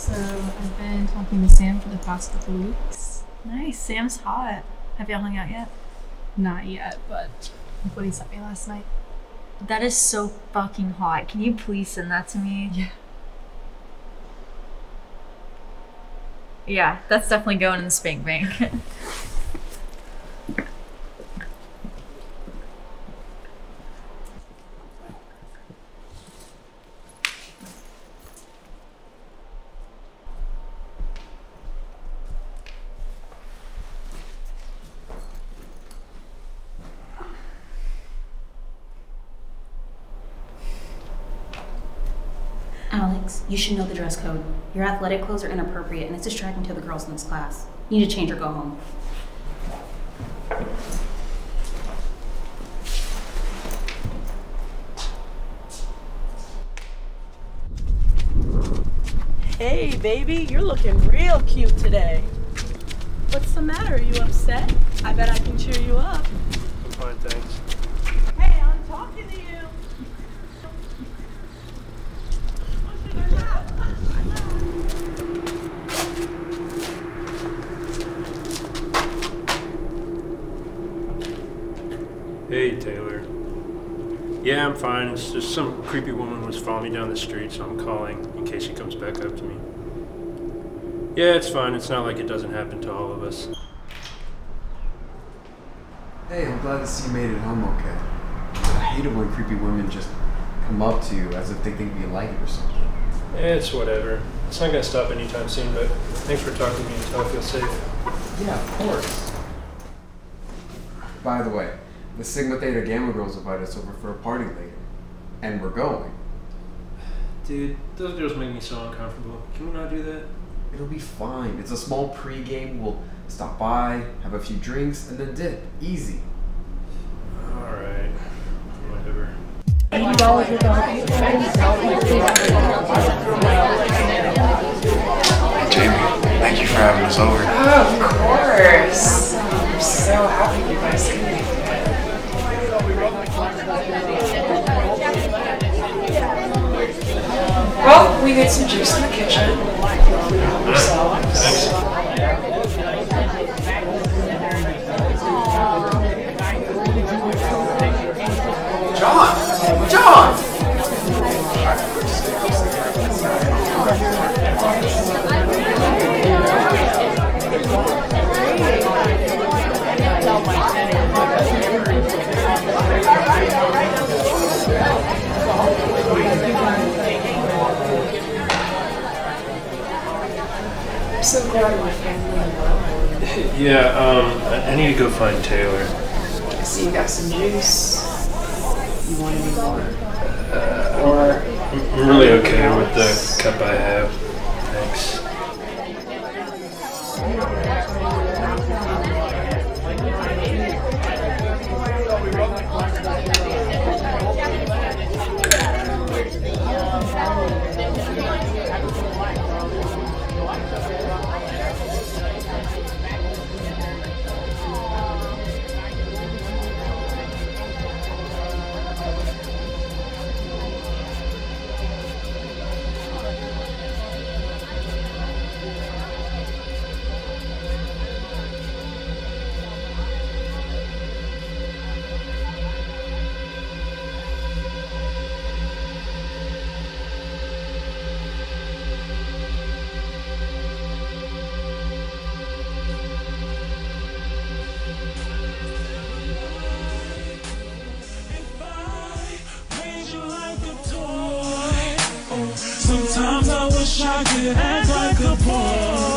So I've been talking to Sam for the past couple weeks. Nice, Sam's hot. Have y'all hung out yet? Not yet, but look what he sent me last night. That is so fucking hot. Can you please send that to me? Yeah. Yeah, that's definitely going in the spank bank. Alex, you should know the dress code. Your athletic clothes are inappropriate and it's distracting to the girls in this class. You need to change or go home. Hey, baby, you're looking real cute today. What's the matter? Are you upset? I bet I can cheer you up. I'm fine, thanks. Hey, I'm talking to you. Hey, Taylor. Yeah, I'm fine. It's just some creepy woman was following me down the street, so I'm calling in case she comes back up to me. Yeah, it's fine. It's not like it doesn't happen to all of us. Hey, I'm glad to see you made it home okay. I hate it when creepy women just come up to you as if they think you like it or something. It's whatever. It's not gonna stop anytime soon, but thanks for talking to me until I feel safe. Yeah, of course. By the way, the Sigma Theta Gamma girls invited us over for a party later. And we're going. Dude, those girls make me so uncomfortable. Can we not do that? It'll be fine. It's a small pre-game. We'll stop by, have a few drinks, and then dip. Easy. Alright. Whatever. Jamie, thank you for having us over. Oh, of course. I'm so happy you guys came. Well, we made some juice in the kitchen. John! I'm so glad my family and well. Yeah, I need to go find Taylor. I see you got some juice. You want any more? Or I'm really okay with the cup I have. Thanks. Sometimes I wish I could act like a boy.